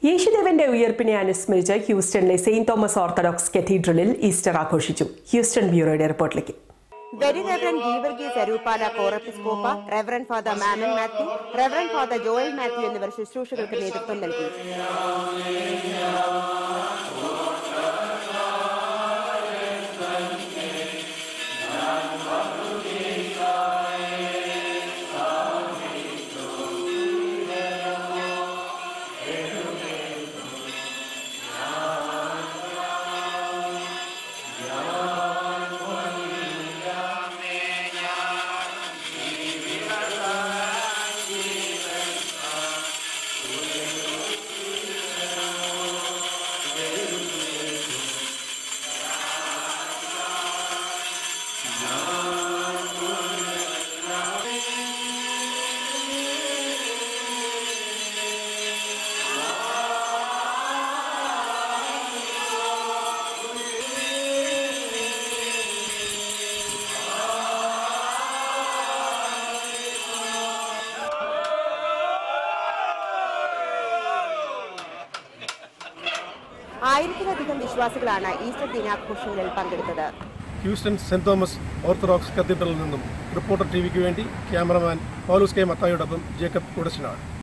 യേശുദേവന്റെ ഉയർപ്പിനെ അനുസ്മരിച്ച് ഹ്യൂസ്റ്റണിലെ St.Thomas ഓർത്തഡോക്സ് കത്തീഡ്രലിൽ ഈസ്റ്റർ ആഘോഷിച്ചു. ഹ്യൂസ്റ്റൺ ബ്യൂറോയുടെ റിപ്പോർട്ടിലേക്ക്. Very Reverend Givergis Arupala Corpiscopa, Reverend Father Mammon Matthew, Reverend Father Joel Matthew എന്നിവർ ശുശ്രൂഷകൾക്ക് നേതൃത്വം നൽകി. ആയിരത്തിലധികം വിശ്വാസികളാണ് ഈസ്റ്റർ ദിനാഘോഷങ്ങളിൽ പങ്കെടുത്തത്. ഹ്യൂസ്റ്റൺ St.Thomas ഓർത്തഡോക്സ് കത്തീഡ്രലിൽ നിന്നും റിപ്പോർട്ടർ ടിവിക്ക് വേണ്ടി ക്യാമറമാൻ പൗലോസ് കെ മത്തായിയോടൊപ്പം ജേക്കബ് കുടശനാട്.